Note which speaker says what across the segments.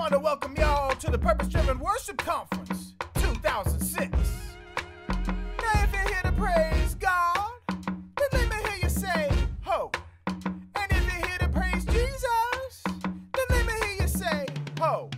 Speaker 1: want to welcome y'all to the Purpose Driven Worship Conference 2006. Now if you're here to praise God, then let me hear you say, ho. And if you're here to praise Jesus, then let me hear you say, ho.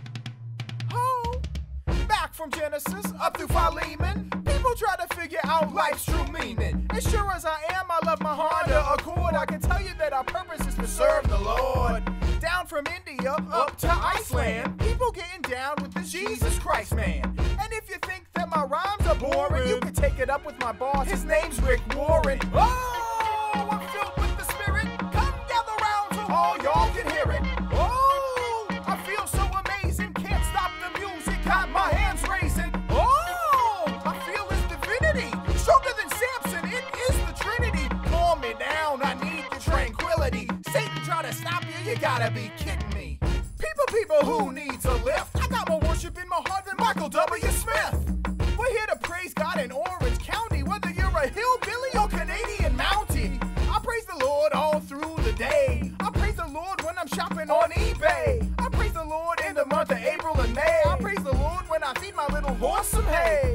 Speaker 1: Ho. Back from Genesis up through Philemon, people try to figure out life's true meaning. As sure as I am, I love my Honda Accord. I can tell you that our purpose is to serve the Lord. Down from India up to Iceland, people getting down with the Jesus Christ man. And if you think that my rhymes are boring, you can take it up with my boss. His name's Rick Warren. Oh, I'm filled with the Spirit. Come gather round so all y'all can hear it. Oh, I feel so amazing. Can't stop the music. Got my hands raising. Oh, I feel his divinity. Stronger than Samson. It is the Trinity. Calm me down. I need your tranquility. Satan try to stop you. You gotta be kidding me. People, who needs a lift? I got more worship in my heart than Michael W. Smith. We're here to praise God in Orange County, whether you're a hillbilly or Canadian Mountie. I praise the Lord all through the day. I praise the Lord when I'm shopping on eBay. I praise the Lord in the month of April and May. I praise the Lord when I feed my little horse some hay.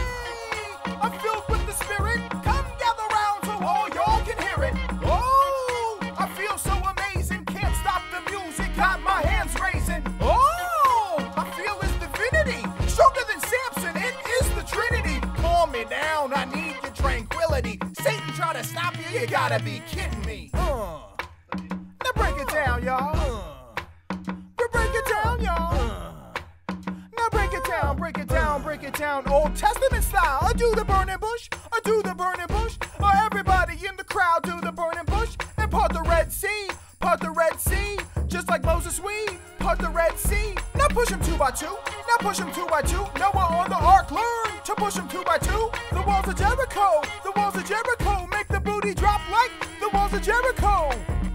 Speaker 1: Hey, I'm filled with the Spirit. Come gather round so all y'all can hear it. Oh, I feel so amazing. Can't stop the music. Got my hands raising. Oh, I feel his divinity. Stronger than Samson. It is the Trinity. Calm me down. I need your tranquility. Satan try to stop you. You gotta be kidding me. Now break it down, y'all. Break it down, y'all. Now break it down, break it down, break it down. Old Testament style. I do the burning bush. I do the burning bush. Everybody in the crowd do the burning bush. And part the Red Sea. Part the Red Sea. Just like Moses, we part the Red Sea. Now push him 2 by 2. Now push him 2 by 2. Noah on the ark learned to push him 2 by 2. The walls of Jericho. The walls of Jericho make the booty drop like the walls of Jericho.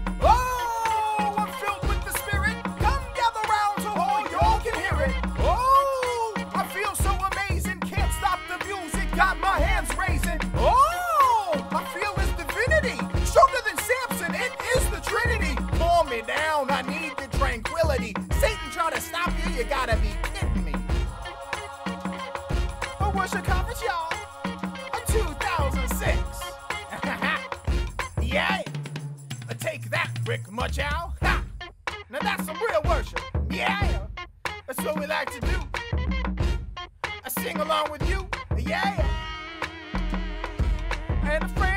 Speaker 1: Oh, I'm filled with the Spirit. Come gather round so all y'all can hear it. Oh, I feel so amazing. Can't stop the music. Got my hands raising. Oh, I feel his divinity. Stronger than Samson. It is the Trinity. Calm me down. I need your tranquility. Satan try to stop you. You gotta be kidding me. A worship conference, y'all. 2006. Yeah. Take that, Rick Muchow. Ha! Now that's some real worship. Yeah. That's what we like to do. I sing along with you. Yeah. And a friend.